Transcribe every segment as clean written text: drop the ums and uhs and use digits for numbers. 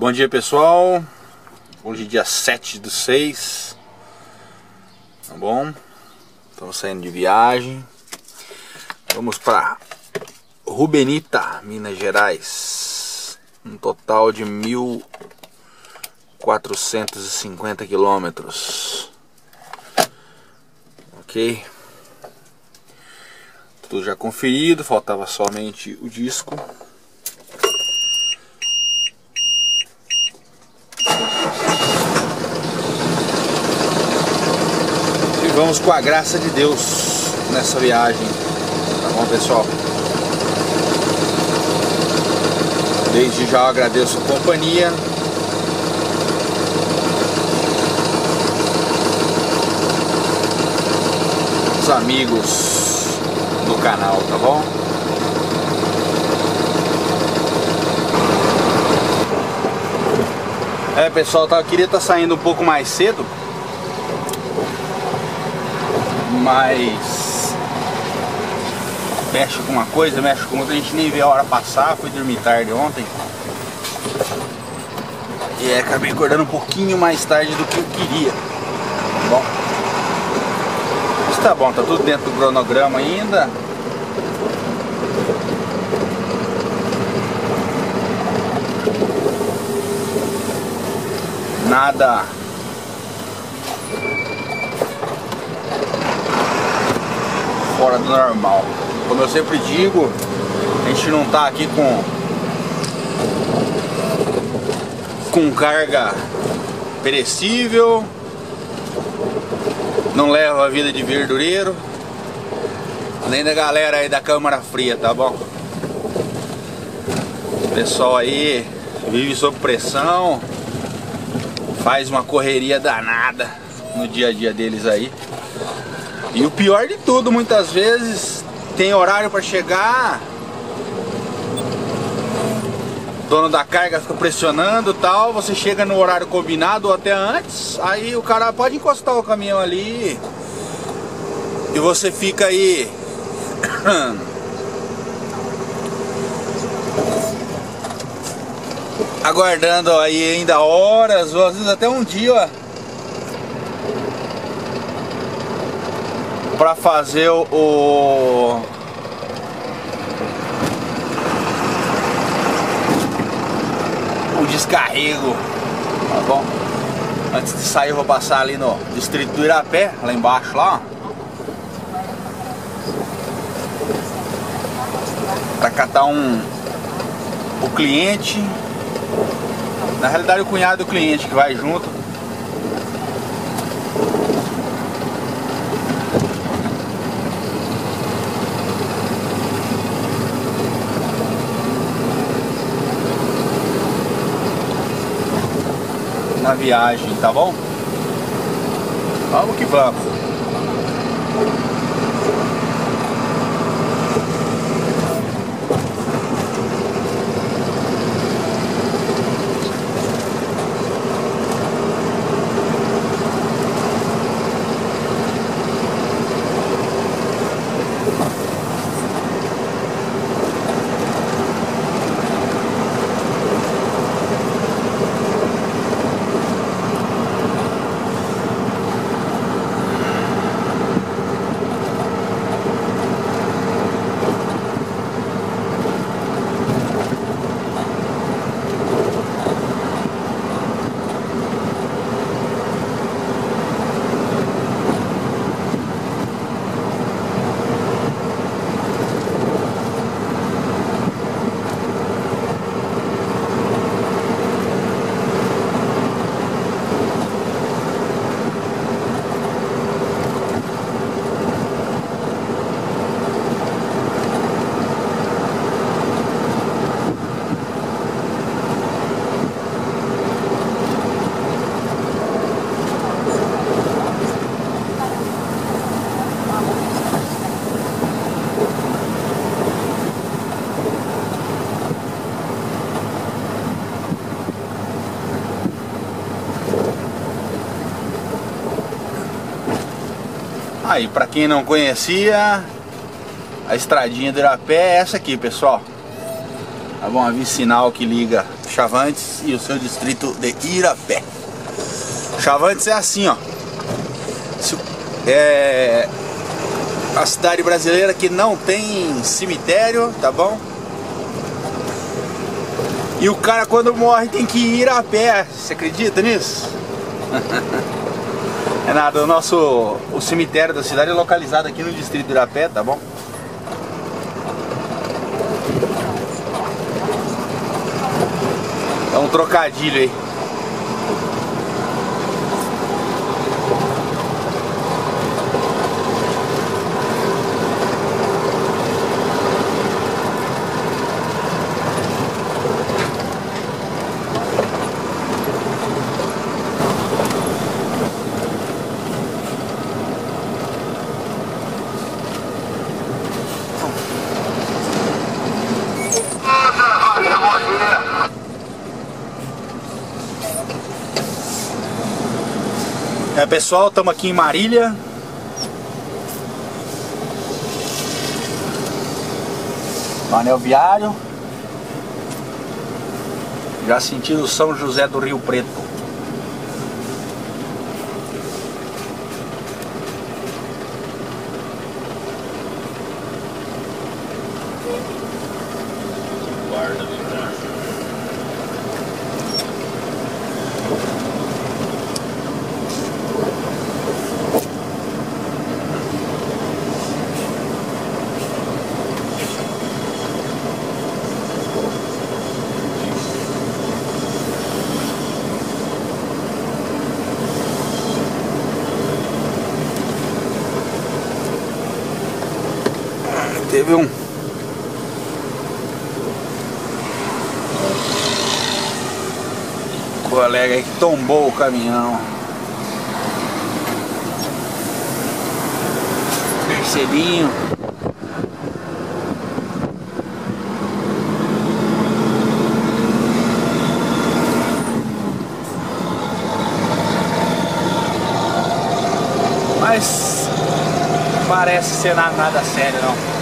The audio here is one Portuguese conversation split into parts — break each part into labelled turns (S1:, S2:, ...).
S1: Bom dia, pessoal. Hoje é dia 7/6. Tá bom? Estamos saindo de viagem. Vamos para Rubenita, Minas Gerais. Um total de 1.450 quilômetros. Ok? Tudo já conferido, faltava somente o disco. E vamos com a graça de Deus nessa viagem. Tá bom, pessoal? Desde já eu agradeço a companhia. Os amigos do canal, tá bom? Pessoal, eu queria estar saindo um pouco mais cedo, mas mexe com uma coisa, mexe com outra, a gente nem vê a hora passar. Fui dormir tarde ontem e acabei acordando um pouquinho mais tarde do que eu queria, tá bom? Mas tá bom, tá tudo dentro do cronograma ainda. Nada fora do normal. Como eu sempre digo, a gente não tá aqui com carga perecível, não leva a vida de verdureiro, além da galera aí da câmara fria, tá bom? O pessoal aí vive sob pressão, faz uma correria danada no dia a dia deles aí. E o pior de tudo, muitas vezes tem horário para chegar, o dono da carga fica pressionando e tal, você chega no horário combinado ou até antes, aí o cara pode encostar o caminhão ali e você fica aí aguardando aí ainda horas, ou às vezes até um dia para fazer o descarrego, tá bom? Antes de sair eu vou passar ali no distrito do Irapé, lá embaixo lá, para catar o cliente. Na realidade o cunhado do cliente que vai junto. Na viagem, tá bom? Vamos que vamos. Aí, pra quem não conhecia, a estradinha do Irapé é essa aqui, pessoal. Tá bom, a vicinal que liga Chavantes e o seu distrito de Irapé. Chavantes é assim, ó. É a cidade brasileira que não tem cemitério, tá bom? E o cara quando morre tem que ir a pé. Você acredita nisso? É nada, o cemitério da cidade é localizado aqui no distrito de Irapé, tá bom? É um trocadilho aí. É, pessoal, estamos aqui em Marília. No anel viário. Já sentindo São José do Rio Preto.
S2: Guarda, né?
S1: Teve um colega aí que tombou o caminhão. Percebinho. Mas parece ser nada sério não.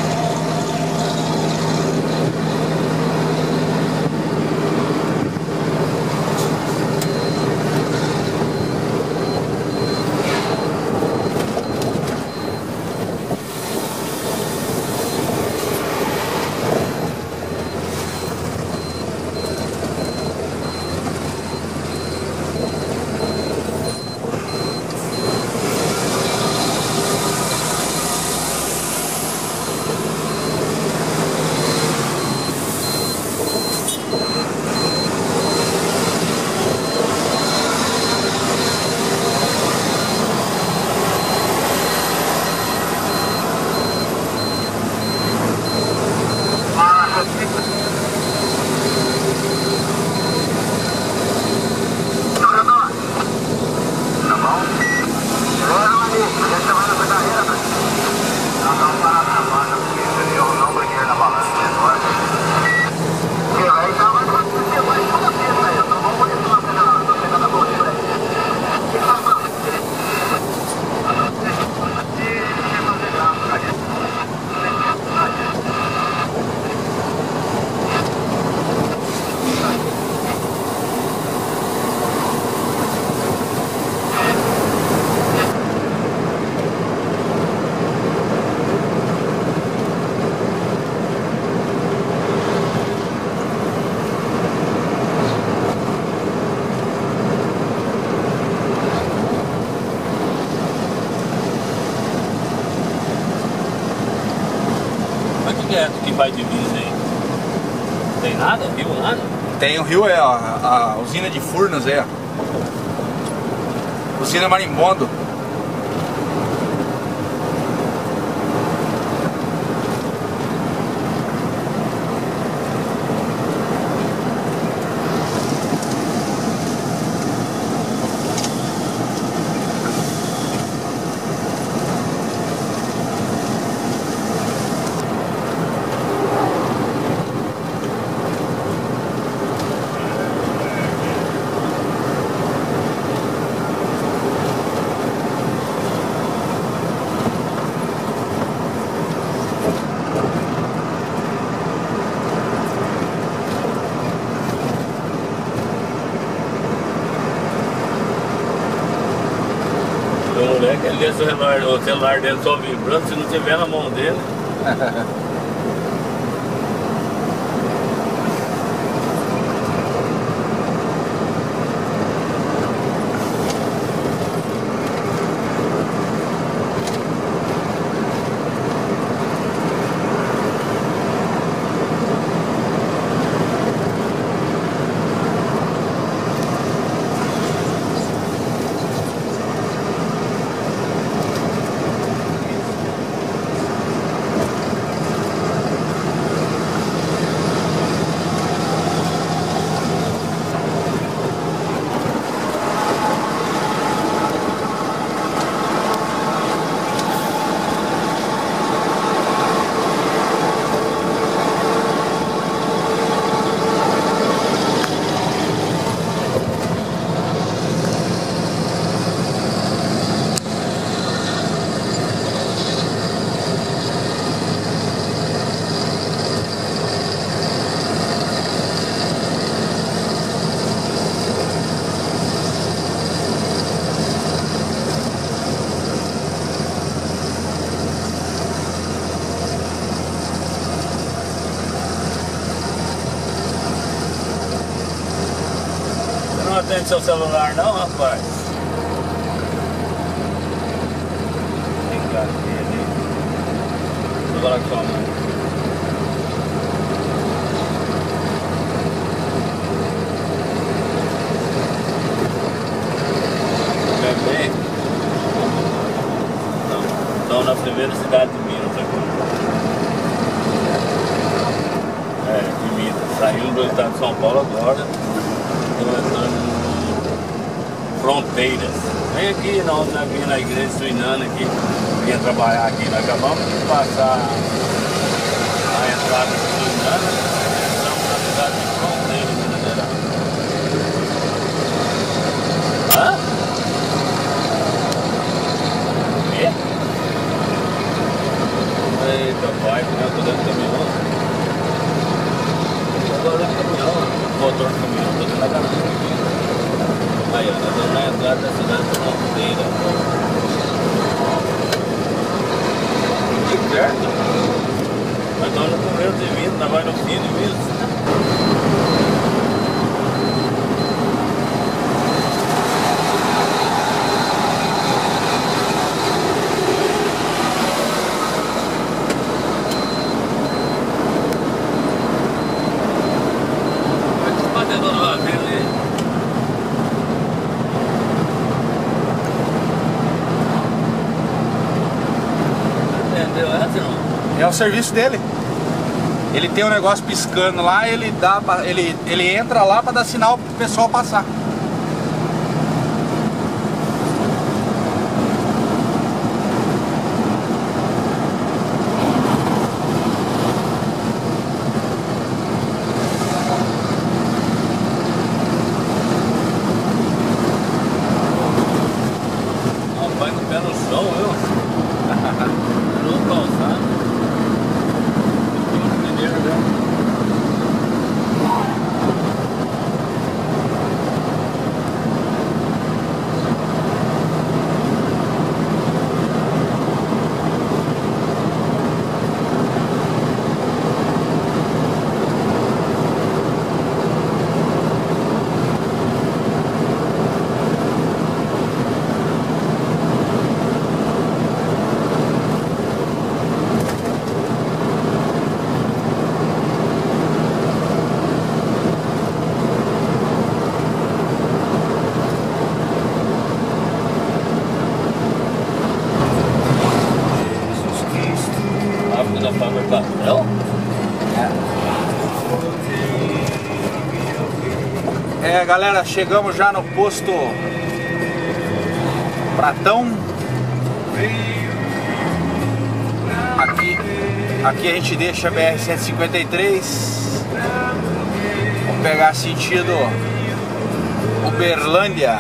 S2: Que vai divisa aí? Tem nada? Rio nada?
S1: Tem o rio, a usina de Furnas, usina Marimbondo.
S2: Ele deixa o celular dele só vibrando, se não tiver na mão dele. Não atende seu celular não, rapaz? Fica aqui, ali. Agora com a mão. Bem? Não. Estão na primeira cidade de Minas agora. De Minas. Saindo do estado de São Paulo agora. Fronteiras. Vem aqui, nós vinha na igreja Suinana aqui, vinha trabalhar aqui. Nós acabamos de passar a entrada de Suinana, estamos na cidade de Fronteiras, Minas Gerais. Hã? O quê? Eita, pai, eu tô dentro do caminhão. Agora dentro do caminhão, o motor do caminhão, tô dentro da garagem. Aí, ó, nós vamos na entrada da cidade de Fronteira. Que certo? Nós estamos no começo de Minas, nós vamos no fim de Minas.
S1: É o serviço dele. Ele tem um negócio piscando lá, ele entra lá para dar sinal pro pessoal passar.
S2: Vai no pé no chão, viu? No calçado. Da Faber-Castell?
S1: É, galera, chegamos já no posto Pratão. Aqui a gente deixa a BR-153. Vamos pegar sentido Uberlândia.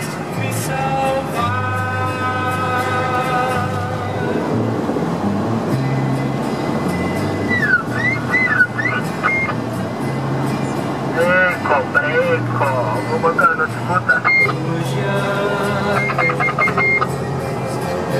S3: Breco, alguma coisa não te escuta?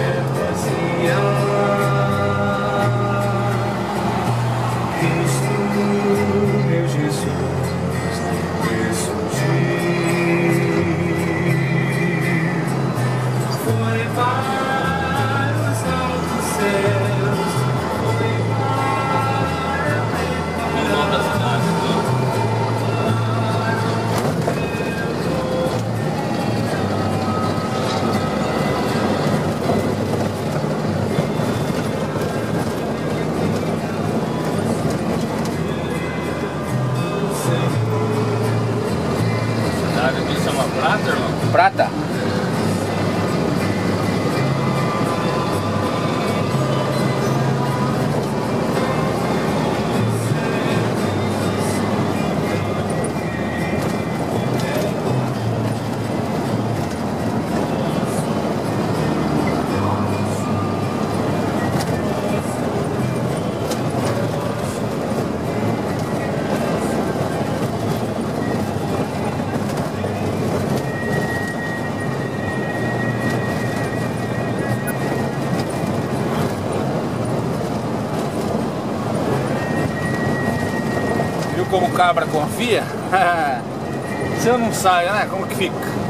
S1: como o cabra confia? Se eu não saio, né? Como que fica?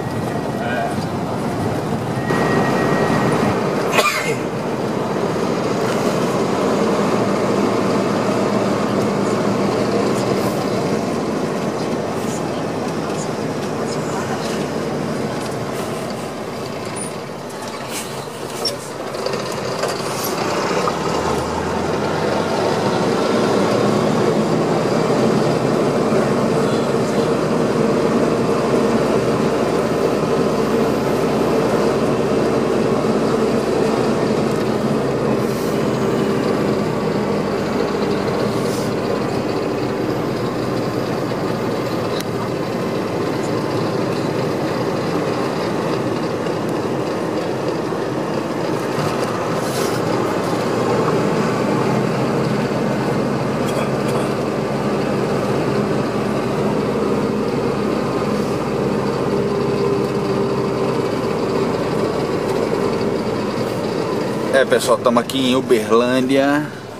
S1: É, pessoal, estamos aqui em Uberlândia.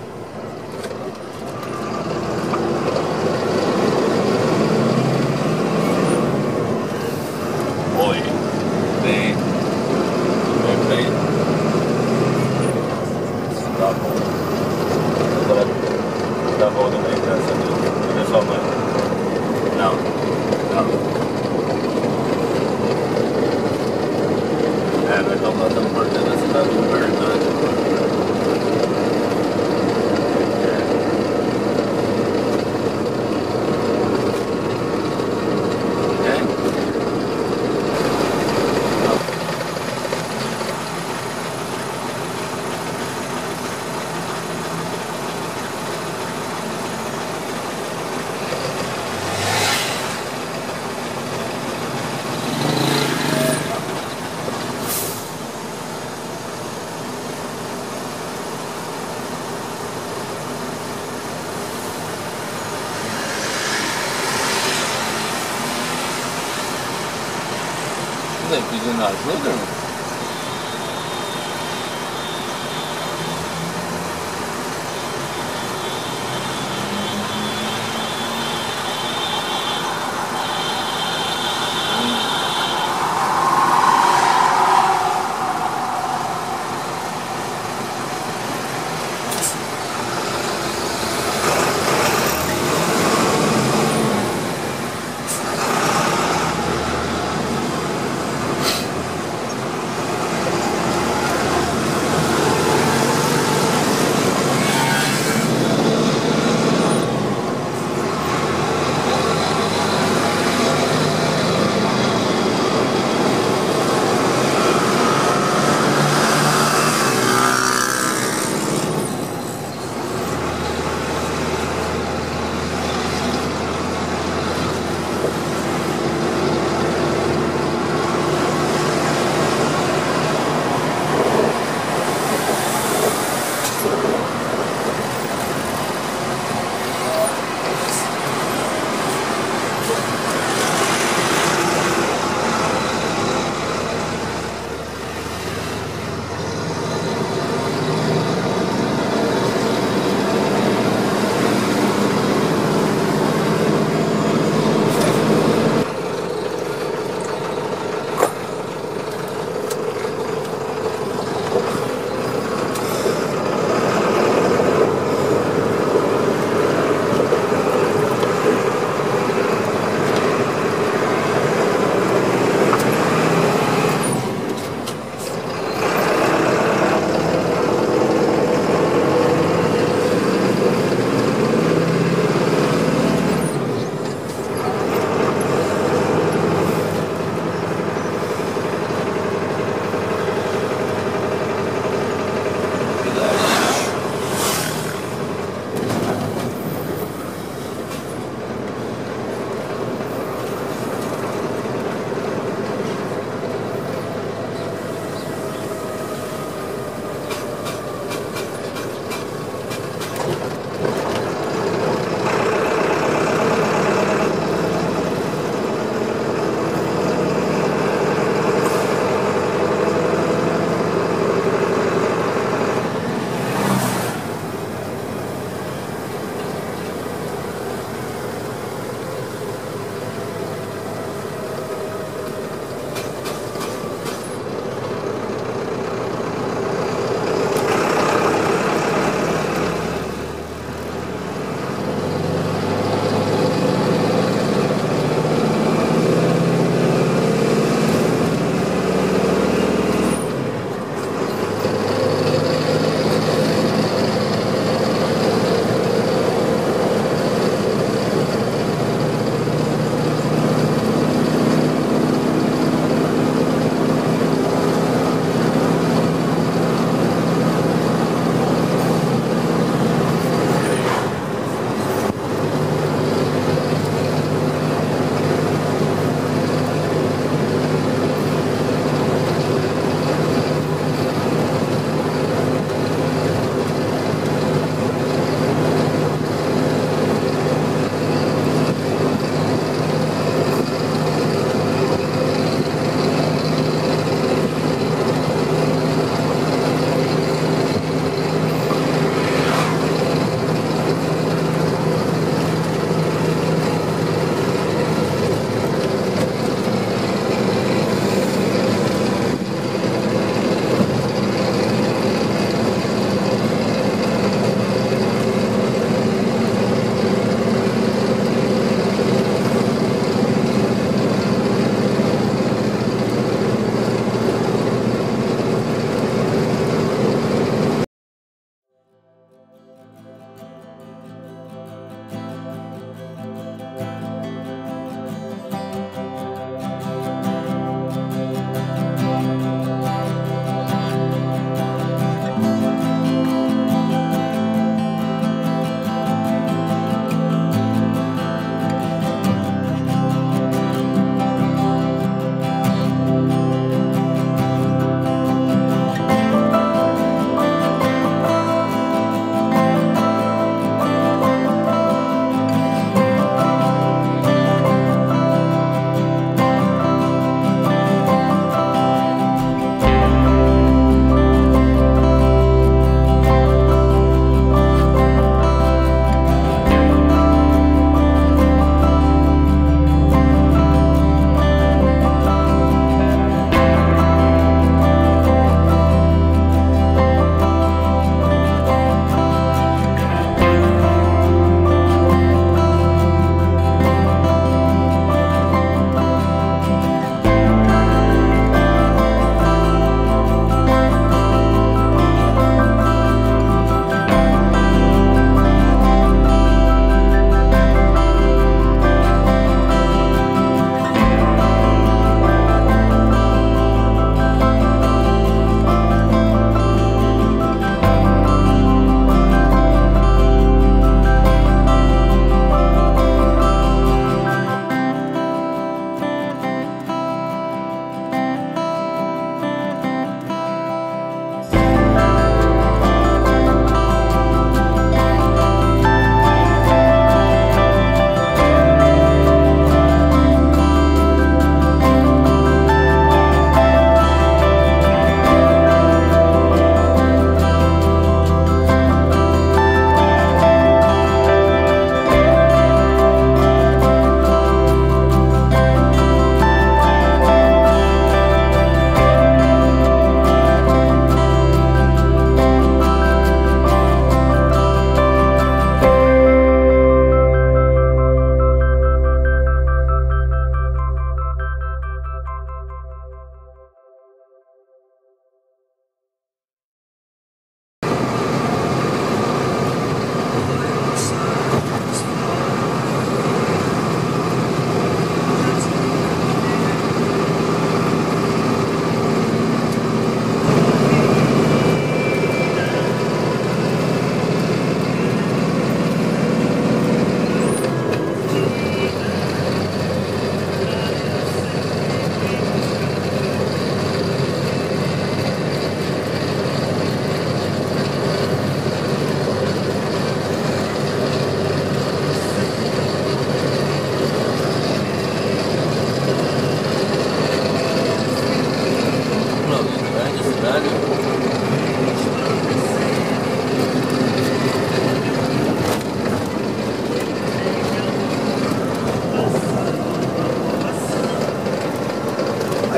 S2: Oi. Bem. Bem. Tá bom. Agora tá bom também, graças a Deus. Cadê sua mãe? Não. Nós estamos por dentro da cidade de Uberlândia. Você tá pedindo ajuda, irmão?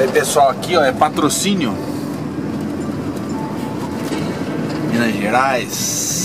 S1: Oi pessoal, aqui ó, é Patrocínio, Minas Gerais.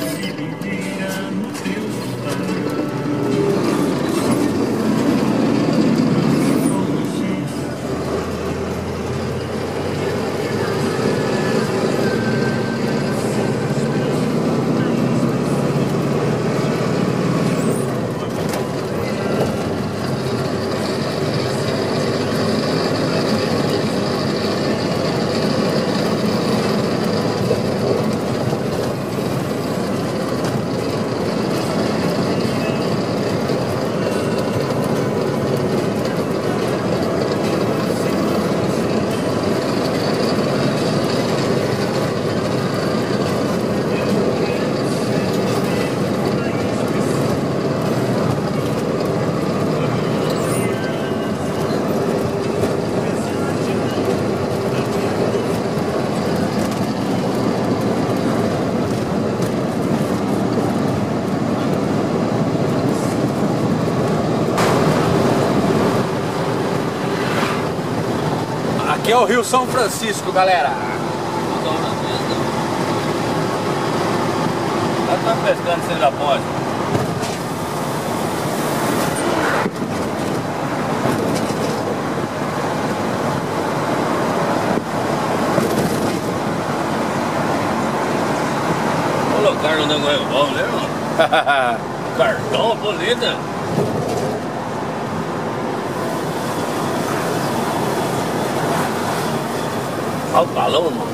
S1: Aqui é o Rio São Francisco, galera.
S2: Ela tá pescando sem da ponte. Colocaram no negócio bom, né, irmão? Cartão bonita. Olha o calor, mano.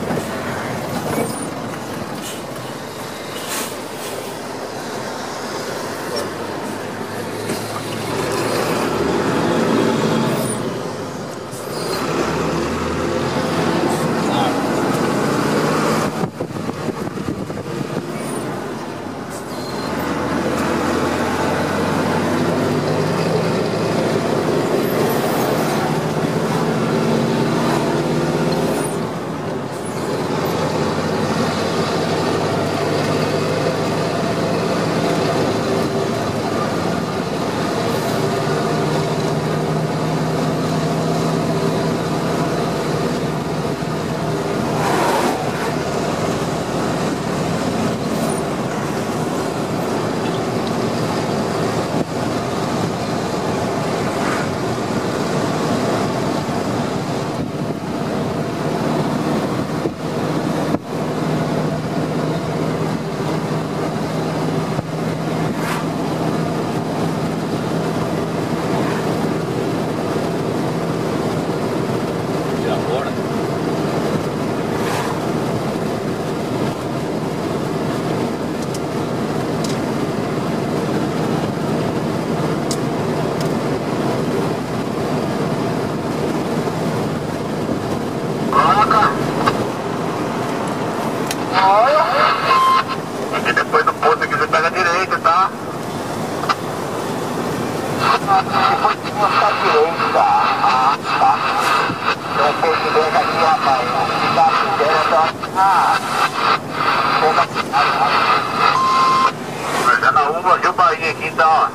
S3: E depois do posto aqui você pega a direita, tá? Depois de mostrar a direita. Ah, tá. Tem um posto bem aqui, rapaz. Ficar assim dentro, tá? Já na Uva, Rio Bahia aqui, então, ó.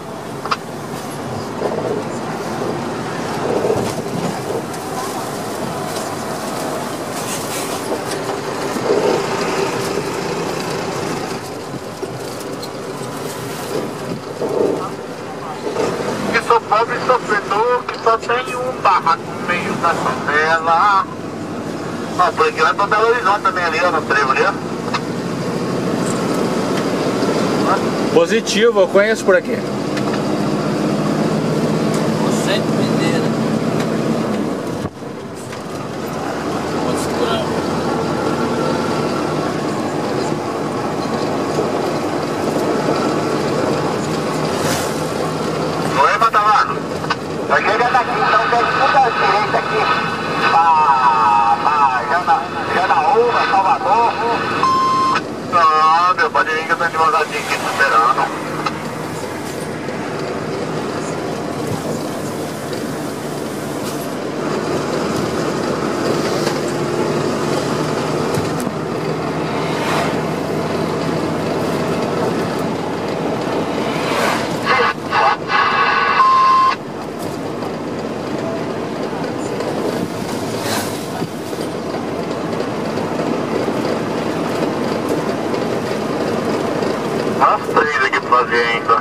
S3: Sou pobre sofredor que só tem um barraco no meio da favela. Ó, por aqui vai pra Belo Horizonte também ali, ó, no trevo ali, ó.
S1: Positivo, eu conheço por aqui.
S2: Você mineira. Pode segurar.
S3: Oi, Matavano. Eu cheguei daqui, então tem tudo à direita aqui. Pra Janaúba, Salvador. Ah, meu, pode vir que eu tô devagarzinho aqui te esperando. 6 aqui pra fazer ainda.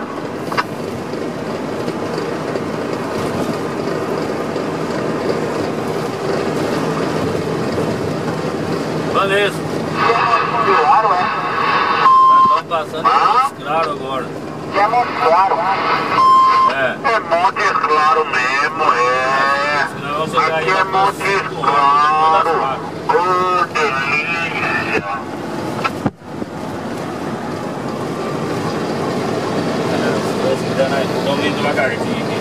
S2: Beleza.
S3: Claro, é.
S2: Nós estamos passando Montes Claros agora.
S3: Que é Montes Claros.
S2: É.
S3: É Montes Claros mesmo, é.
S2: Senão vamos chegar
S3: Aqui
S2: aí
S3: é
S2: na
S3: Montes Claros. Oh, delícia.
S2: Estamos indo devagarzinho aqui.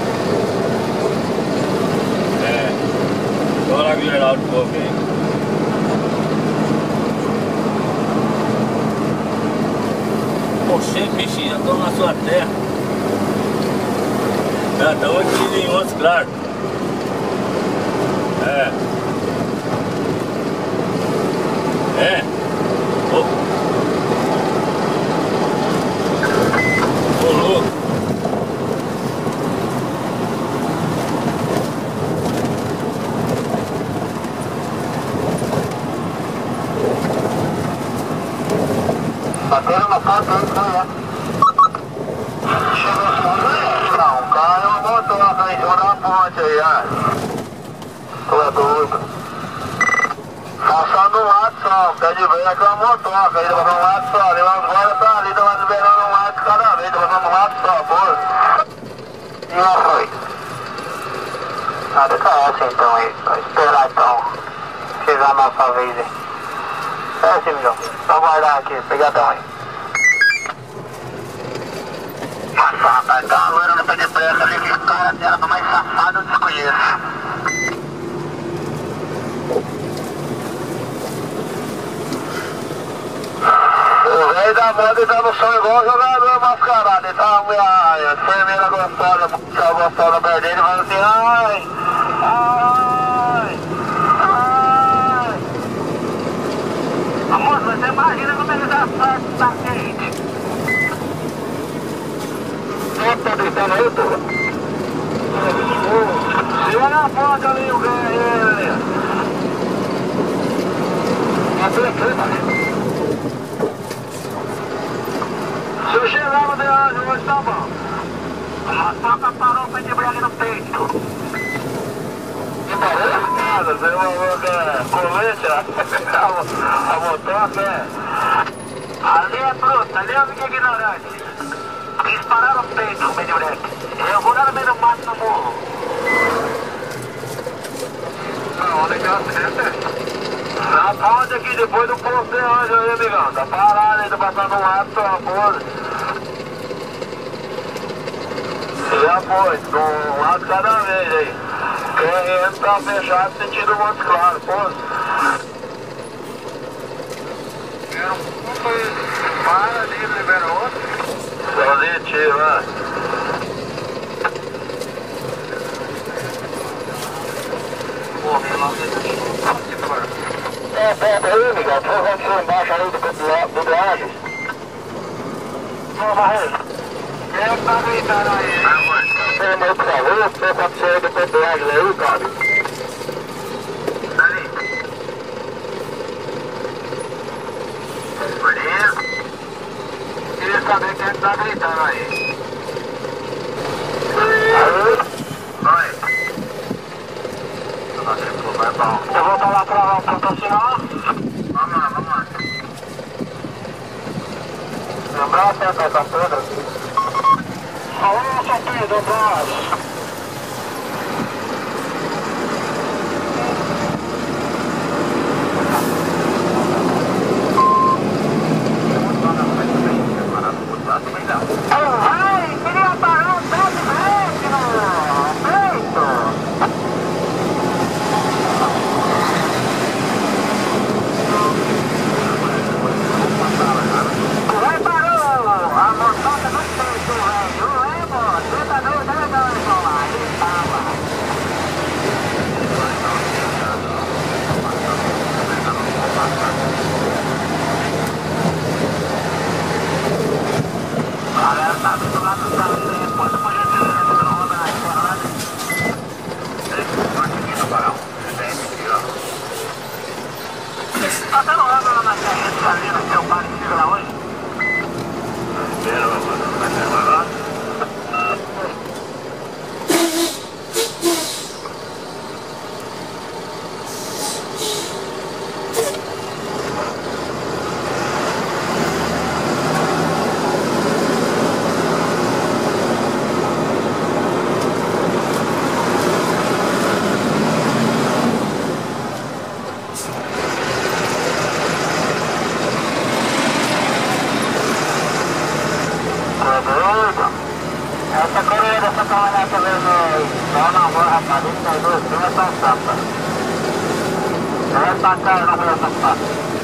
S2: É. Vamos lá, geral de povo aí. Poxa, bicho, já estamos na sua terra. Já estamos aqui em Montes Claros. É. É. Ô louco.
S3: Tá tendo uma foto aí, né? Não, o cara é uma motoca em cima da ponte aí, ó. Tu é doido. Passando um lado só, pé de ver aqui é uma motoca, aí vai pra um lado só, ali agora tá ali, tá liberando um lado de cada vez, tá passando um lado só, pô. E não foi. Ah, deixa essa então aí, vai esperar então. Chegar a nossa vez aí. É assim, Miguel. Só guardar aqui, pegadão aí. Rapaz, tá loira no pé de pressa ali, que o cara dela do mais safado eu desconheço. O velho da moda tá no som igual jogador mascarado. Ele tá a enfermeira gostosa, a gostosa perto dele, falando assim, ai, ai, ai. Amor, você imagina como ele dá sorte, tá quente. Tá gritando aí, pô? Segura na porta ali, o ganho ali. Se eu chegar no Deanjo hoje tá bom. A toca parou pra embreagem no peito. Que parou? Nada, você não colete, a motoca é. Ali é bruta, ali é o ignorante. Dispararam o peito com o Medibreak. Eu vou dar no meio do mato no morro. Não, legal, na ponte aqui depois do posto de anjo aí, amigão. Tá parado aí, tá passando um lado só, porra. Já foi, um lado cada vez aí. Quem tá fechado sentido Montes Claros, porra. Para ali, libera outro. Sozinho, tio, mano. Pô, pelo amor de Deus. É, perto aí, Miguel. Tu vai aqui embaixo aí do Lages. Ô, Barreiro. Quem tá gritando aí? Tem meu por favor, você aconteceu aí depois do Lages aí, cara? Ali. Beleza. Queria saber quem tá gritando aí. Alô? Oi. Eu vou falar pra lá, patrocinar. Vamos lá, vamos lá. Lembrar até a peça toda. Alô, São Pedro, abraço. Ai, queria parar um tanto mesmo, feito. Vai parou, a motoca não feito, velho, não é, moço? Você tá doido, né, galera? Lá, ele tava. Galera, tá do lado do carro, depois do projeto do Roda na estrada. Aqui no Barão, aqui, ó. Tá dando obra lá na Serra ali no seu bar que chega lá hoje? doido? Essa coroa dessa caminhonete mesmo, só na rua, rapaz, isso aí, não é tão sapa. Não é pra cá, não é pra cá.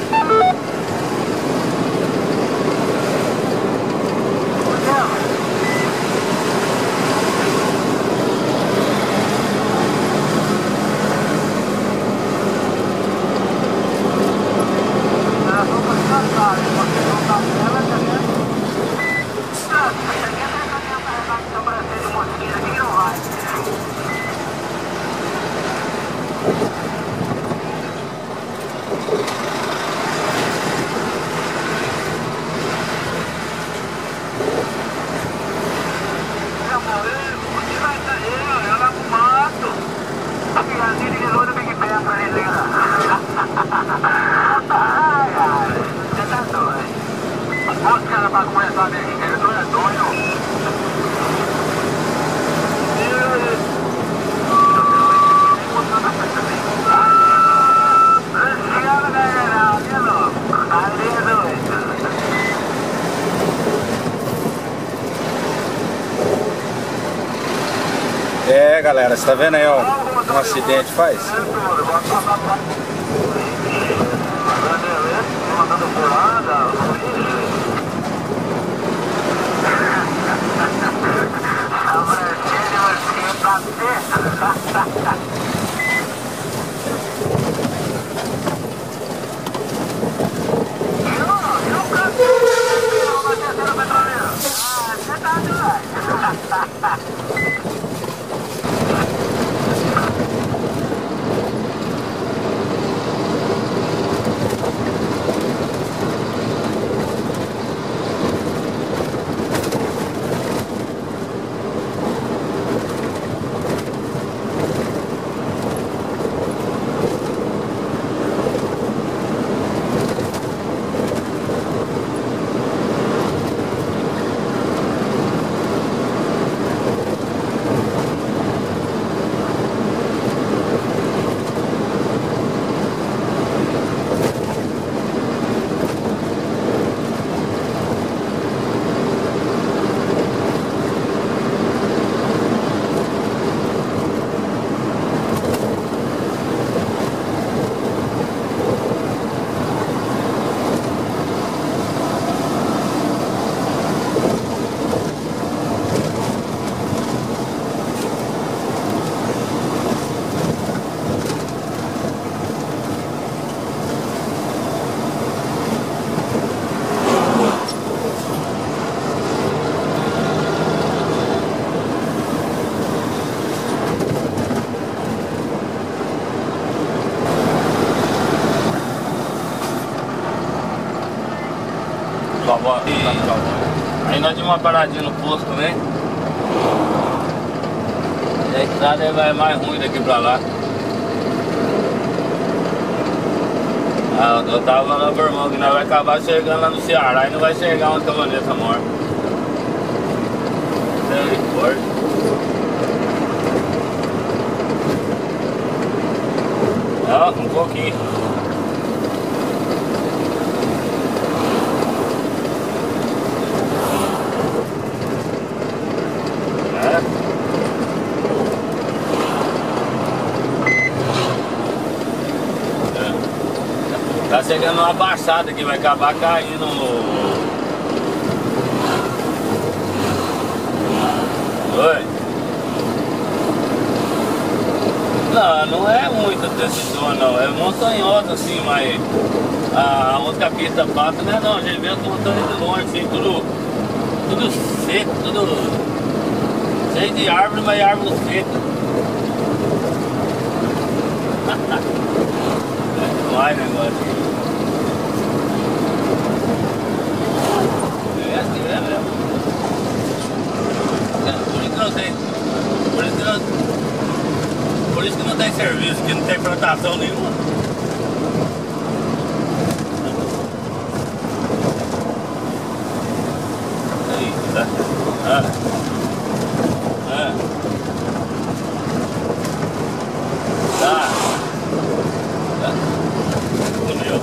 S1: É, galera, você tá vendo aí, ó, um acidente faz?
S2: Aí nós dimos uma paradinha no posto também. E a estrada vai mais ruim daqui pra lá. Eu tava falando pro irmão que nós vai acabar chegando lá no Ceará e não vai chegar onde a caminhoneta morta. Um pouquinho. Tá chegando uma baixada que vai acabar caindo no... Oi? Não é muito desse som não, é montanhosa assim, mas onde que a pista passa, né não, a gente vê as montanhas de longe assim, tudo seco, tudo cheio de árvore, mas árvore seca. É demais o negócio aqui. É assim mesmo. Por isso que não tem. Por isso que não tem serviço, que não tem plantação nenhuma. Aí, tá? Tá. Entendeu?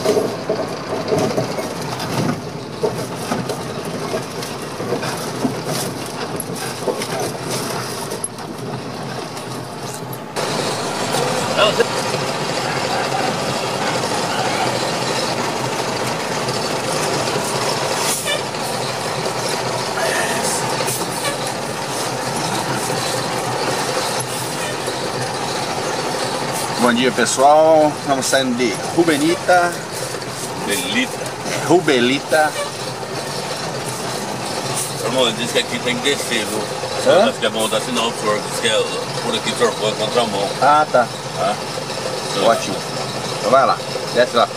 S1: Bom dia, pessoal, estamos saindo de Rubelita. Rubelita.
S2: Irmão, ele disse que aqui tem que descer, viu?
S1: Hã?
S2: Acho que é bom dar sinal pro senhor, que é por aqui o senhor foi contra a mão.
S1: Ah, tá.
S2: Tá?
S1: Ótimo. Então vai lá, desce lá.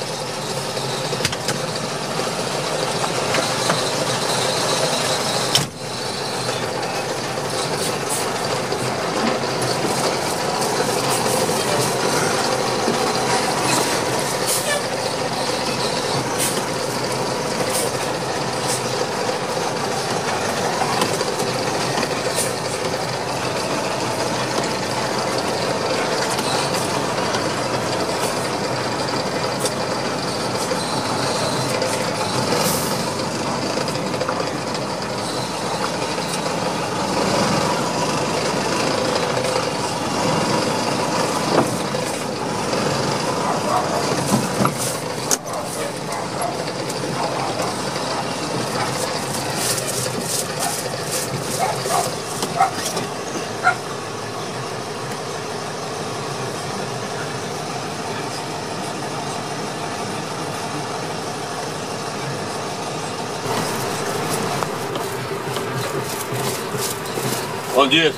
S2: Bom dia.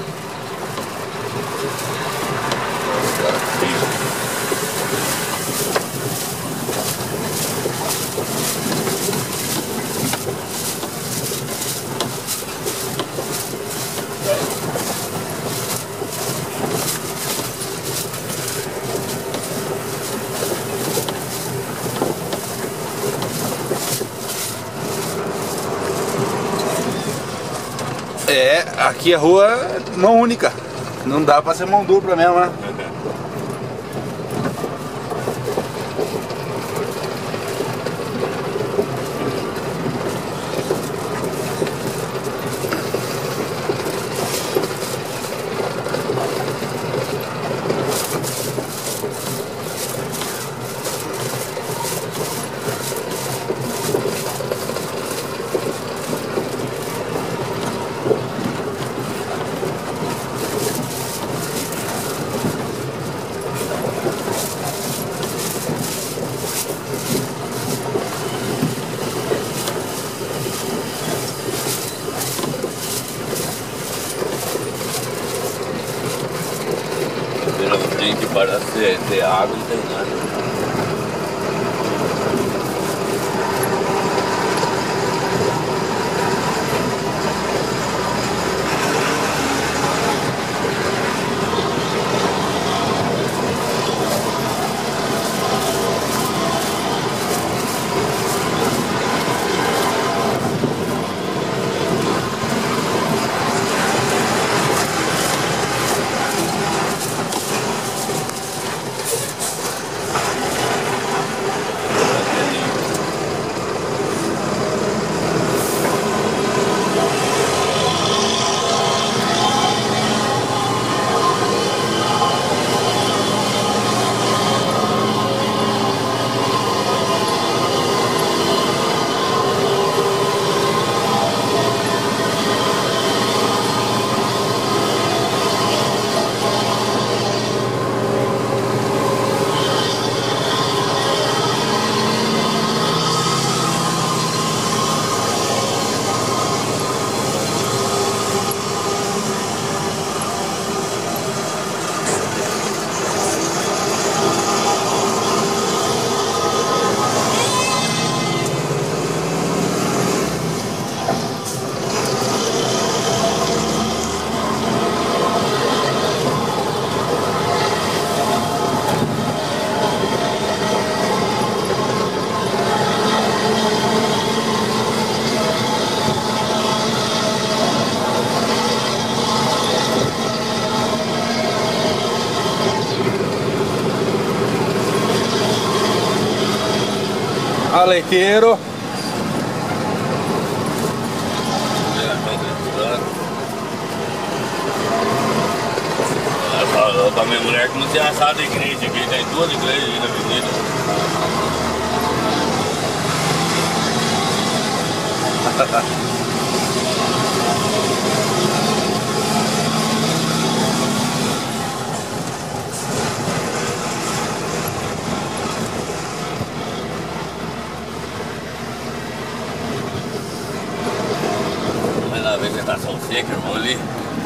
S1: É, aqui a rua é mão única. Não dá pra ser mão dupla mesmo, né?
S2: Tem que parar de ter água, não tem nada.
S1: Olha o leiteiro.
S2: Ela falou pra minha mulher que não tinha assado a igreja aqui, tem 2 igrejas aqui na avenida. Vai lá ver a vegetação seca, irmão, ali.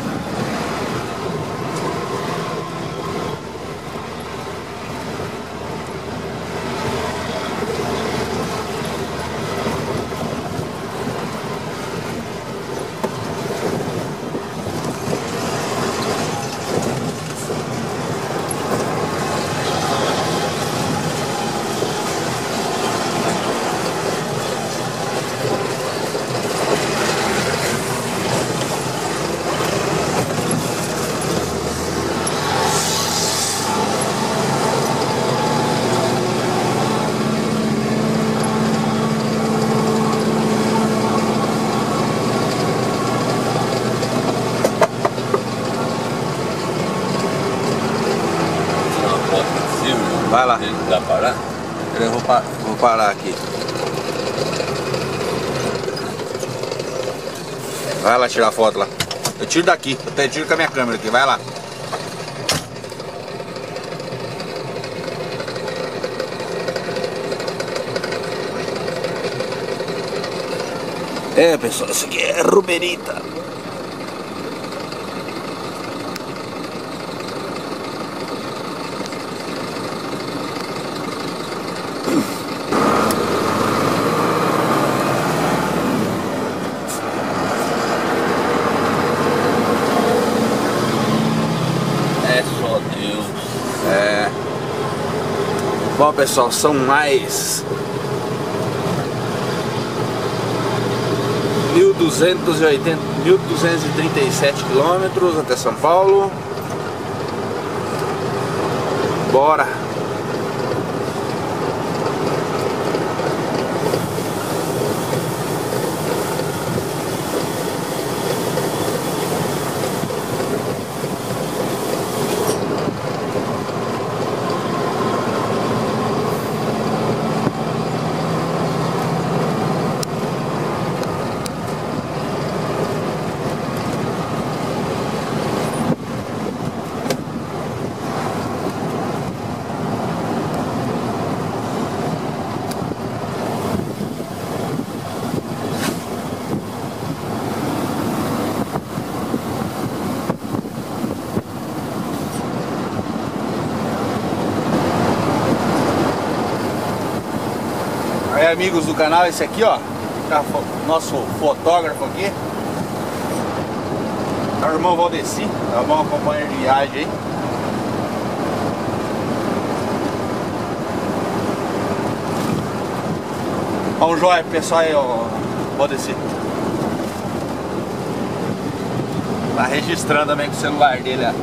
S1: Vai lá.
S2: Dá pra parar?
S1: Eu vou parar aqui. Vai lá tirar a foto lá. Eu tiro daqui, eu até tiro com a minha câmera aqui, vai lá. É, pessoal, isso aqui é ruberita. Bom, pessoal, são mais 1.237 quilômetros até São Paulo. Bora! Aí, amigos do canal, esse aqui, ó, tá nosso fotógrafo aqui, é o irmão Valdeci, tá bom? Companheiro de viagem aí. Ó, um joia pro pessoal aí, ó, Valdeci. Tá registrando também com o celular dele, ó,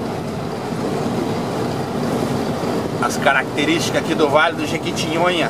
S1: as características aqui do Vale do Jequitinhonha.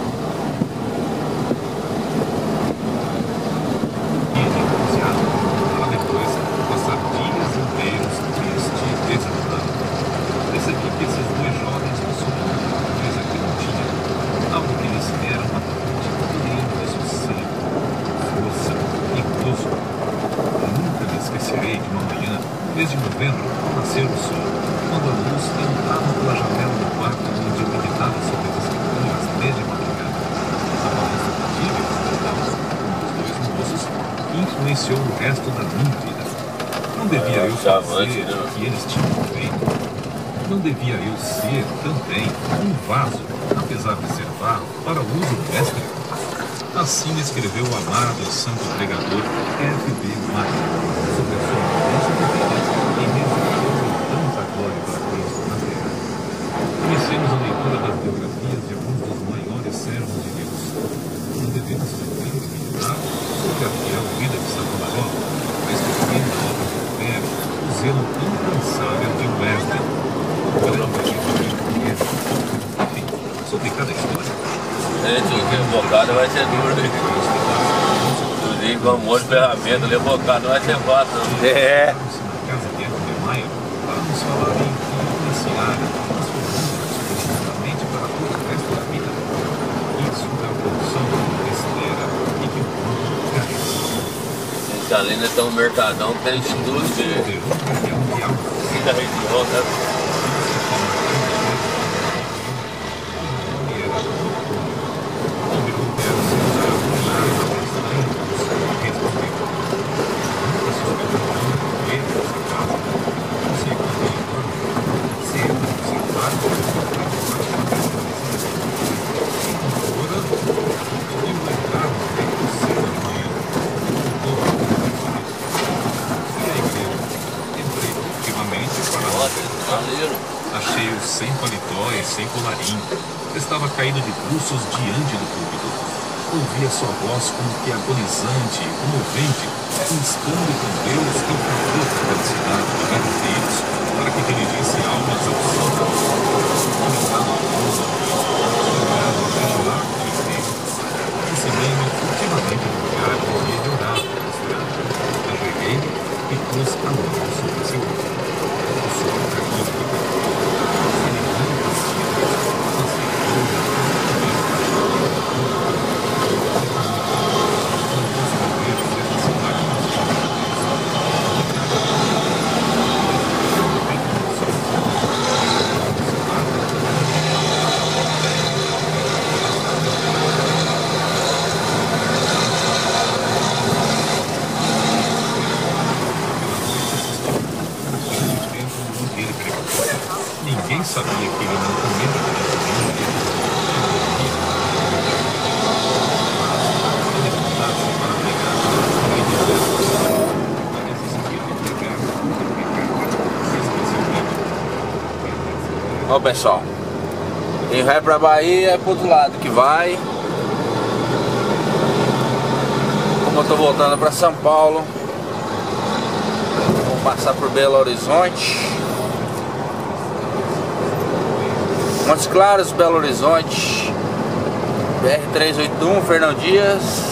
S4: Desde novembro, nasceu o sol, quando a luz entrava pela janela do quarto onde eu meditava sobre as escrituras desde a madrugada. A balança da Bíblia estava com os 2 moços que influenciou o resto da minha vida. Não devia eu fazer o que eles tinham feito. Não devia eu ser também um vaso, apesar de ser barro, para o uso do mestre? Assim escreveu o amado e santo pregador F.B. Martin sobre a sua mudança de vida e resultou em tanta glória para Cristo na terra. Conhecemos a leitura das biografias de alguns dos maiores servos de Deus. Não devemos também meditar sobre a fiel vida de Savonarola, mas que na obra de Lutero o zelo incansável de Wesley, o grande evangélico. Enfim, sobre cada história,
S2: Rebocado vai ser duro, né? Tuzinho com um monte de ferramenta, rebocado vai ser fácil.
S1: É.
S4: Na casa de Edgar Maia, para nos falar em influenciar, transformando especificamente para todo o resto da vida. Isso é a produção que espera e que o mundo carece.
S2: Esse ali nós estamos no Mercadão, tem estudo de da região, né?
S4: Achei-o sem paletó e sem colarinho. Estava caído de bruços diante do púlpito. Ouvia sua voz como que agonizante e comovente, inscando com Deus que encontrou pela cidade de Garanteiros para que dirigisse almas ao santo. Começado ao mundo, chegado até lá de Deus. Recebendo furtivamente no lugar onde ele orava na estrada. Ajoelhei e pus a mão sobre seu ombro. O suor caiu. Ninguém sabia que ele não comia
S1: Ó pessoal, quem vai pra Bahia é pro outro lado que vai. Como eu tô voltando pra São Paulo, vou passar por Belo Horizonte, Montes Claros, Belo Horizonte, BR-381, Fernão Dias.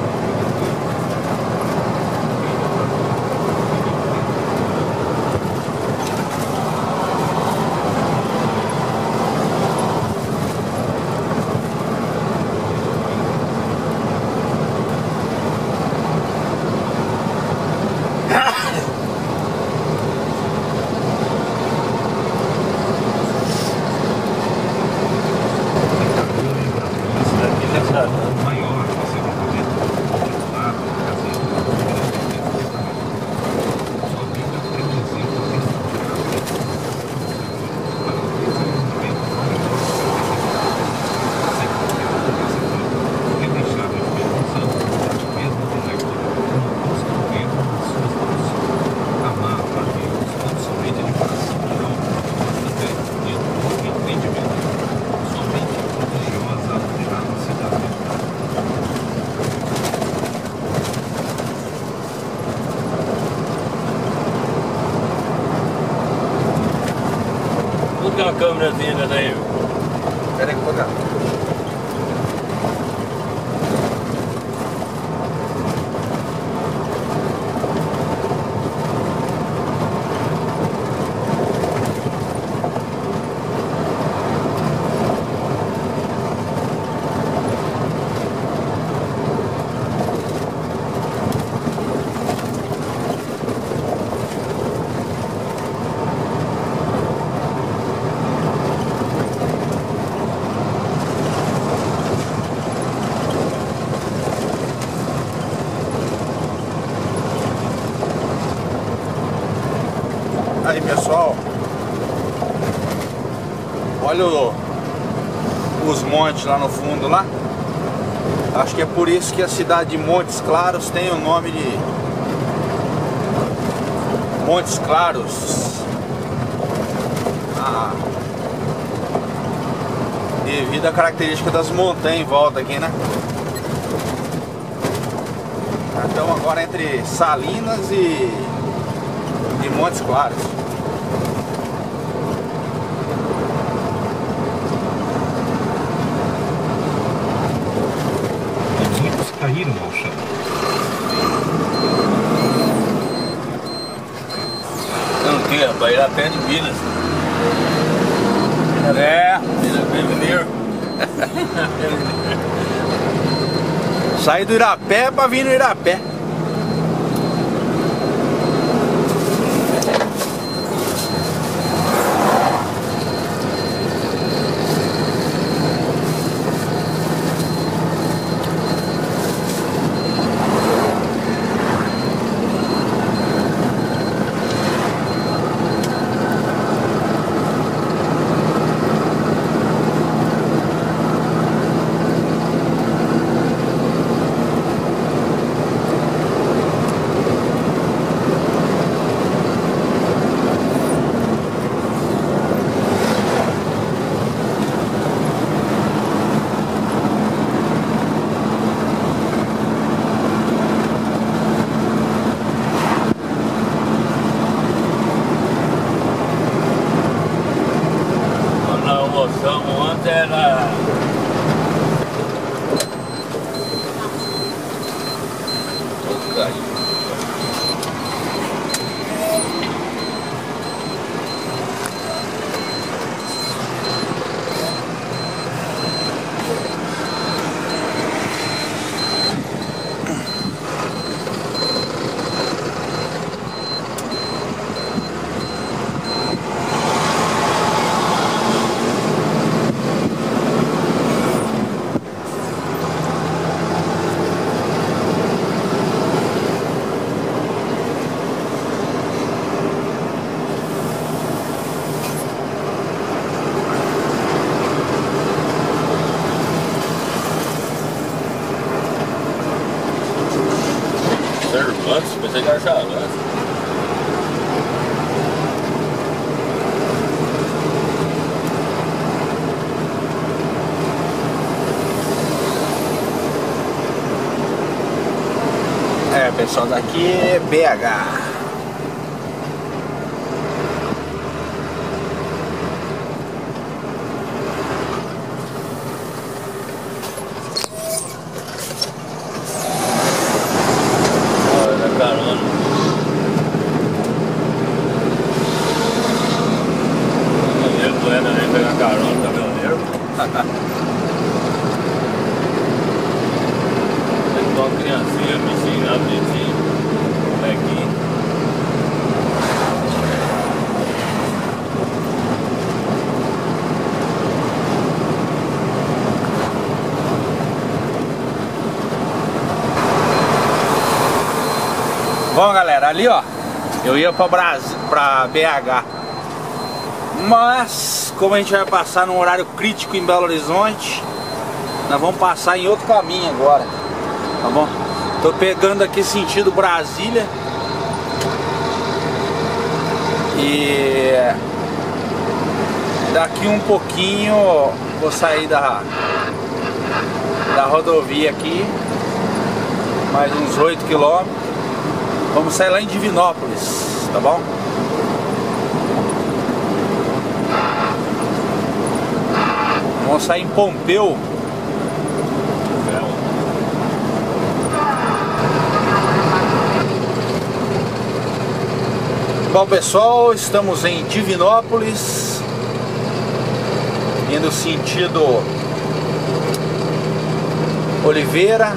S2: Uma câmerazinha daí.
S1: Pera aí que eu vou dar. Aí pessoal, olha os montes lá no fundo lá. Acho que é por isso que a cidade de Montes Claros tem o nome de Montes Claros, devido à característica das montanhas em volta aqui, né? Então agora entre Salinas e Montes Claros.
S2: Irapé de Minas.
S1: É.
S2: Irapé Mineiro.
S1: Saí do Irapé pra vir no Irapé.
S2: Antes era... Cervantes, pensei que era Chavantes.
S1: É, pessoal, daqui é BH.
S2: Carona. Caminhoneiro doendo nem pegar carona, caminhoneiro. Tem que uma criancinha, bichinho, bonitinho, molequinho.
S1: Bom, galera, ali ó, eu ia pra BH, mas como a gente vai passar num horário crítico em Belo Horizonte, nós vamos passar em outro caminho agora, tá bom? Tô pegando aqui sentido Brasília e daqui um pouquinho vou sair da rodovia aqui, mais uns 8 quilômetros. Vamos sair lá em Divinópolis, tá bom? Vamos sair em Pompeu. Bom, pessoal, estamos em Divinópolis, indo sentido Oliveira,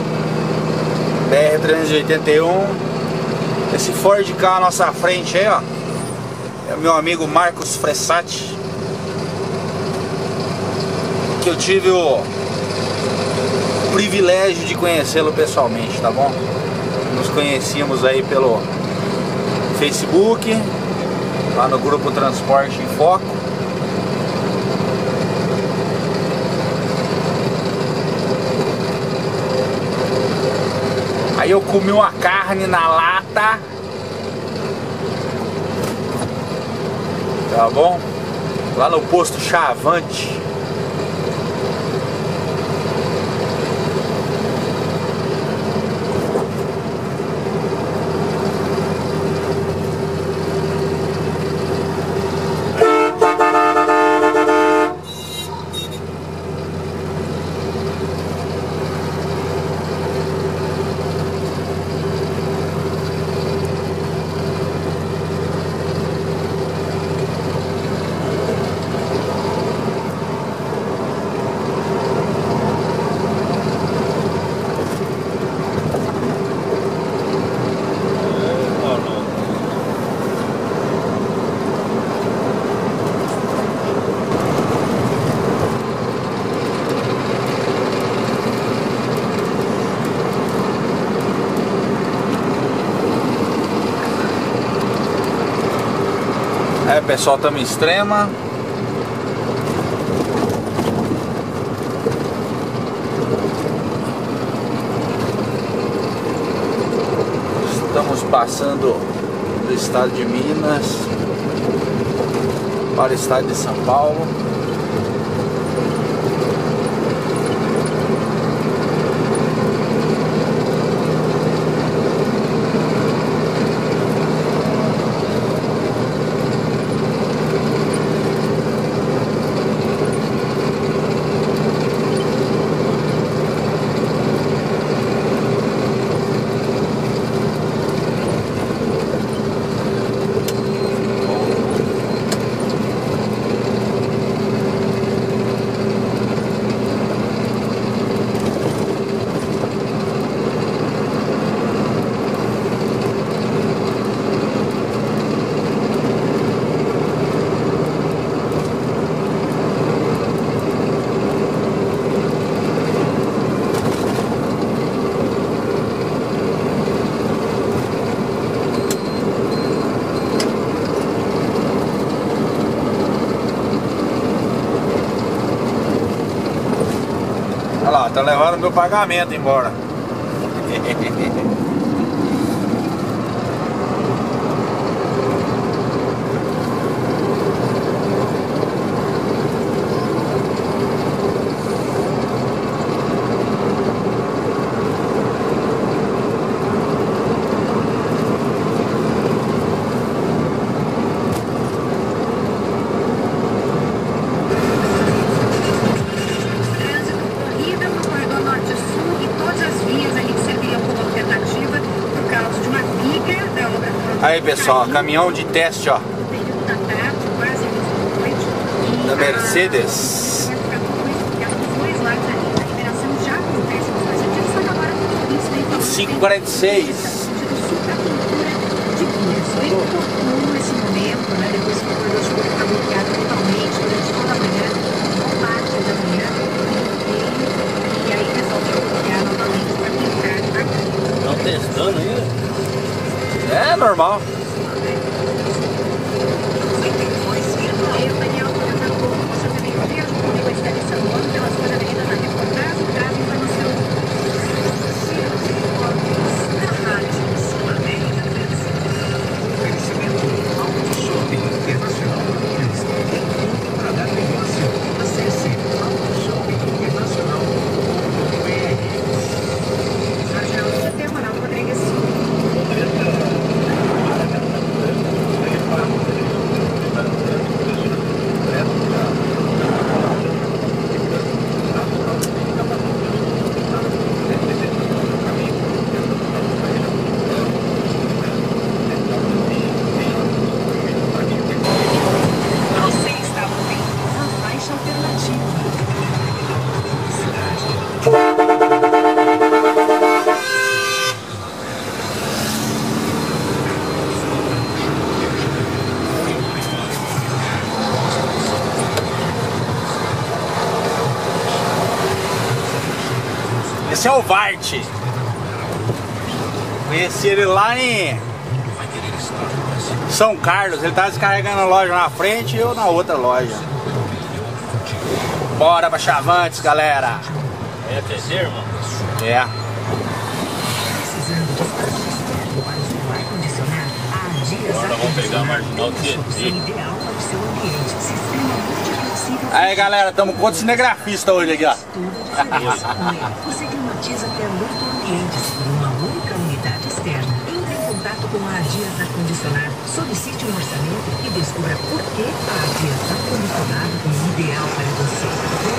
S1: BR-381. Esse Ford Ka à nossa frente aí, ó, é o meu amigo Marcos Fressati, que eu tive o privilégio de conhecê-lo pessoalmente, tá bom? Nos conhecíamos aí pelo Facebook, lá no grupo Transporte em Foco. Aí eu comi uma carne na lata, tá bom? Lá no posto Chavante. pessoal, estamos em Extrema. Estamos passando do estado de Minas para o estado de São Paulo. Olha lá, tá levando meu pagamento embora. Aí pessoal, caminhão de teste, ó, da Mercedes. 546.
S2: Estão testando ainda?
S1: É normal. Esse é o Vart. Conheci ele lá em São Carlos. Ele tá descarregando a loja na frente e eu na outra loja. Bora pra Chavantes, galera.
S2: É terceiro, irmão?
S1: É.
S2: Agora vamos pegar a marginal TT.
S1: Aí galera, estamos com outro cinegrafista hoje aqui, ó.
S5: Você climatiza até 8 ambientes por uma única unidade externa. Entre em contato com a Dias Ar-Condicionado, solicite um orçamento e descubra por que a Dias Ar-Condicionado é ideal para você.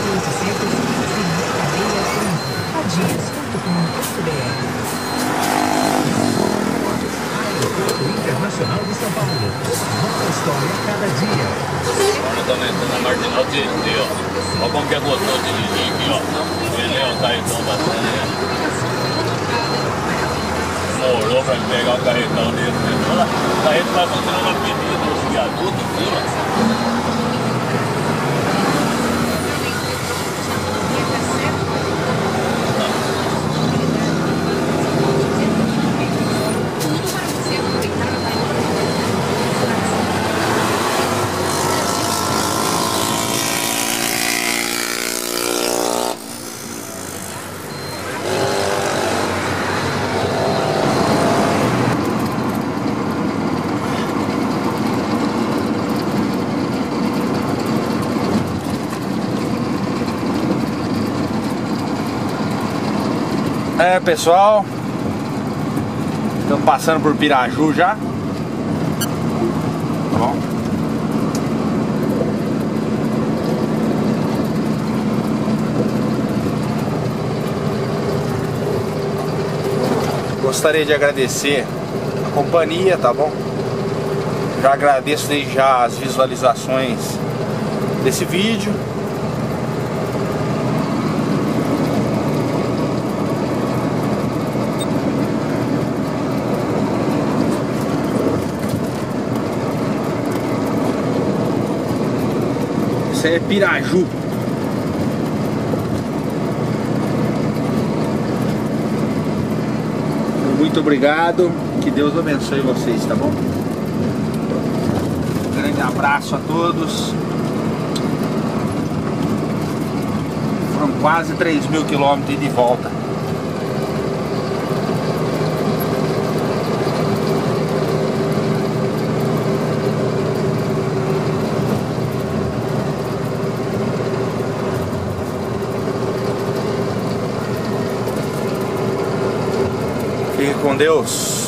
S5: 0800 Adias.com.br. Aeroporto Internacional de São Paulo. Nova história a cada dia.
S2: Agora estamos entrando na marginal TT, ó. Olha como que é gostoso de dirigir aqui, ó. Ele é o carretão bastante, né? Morou pra pegar o carretão dele. O carretão vai fazendo uma pedida nos viadutos em cima.
S1: É, pessoal, estamos passando por Piraju já. Tá bom? Gostaria de agradecer a companhia, tá bom? Já agradeço desde já as visualizações desse vídeo. Isso é Piraju. Muito obrigado, que Deus abençoe vocês, tá bom? Um grande abraço a todos. Foram quase 3.000 quilômetros de volta. Fique com Deus.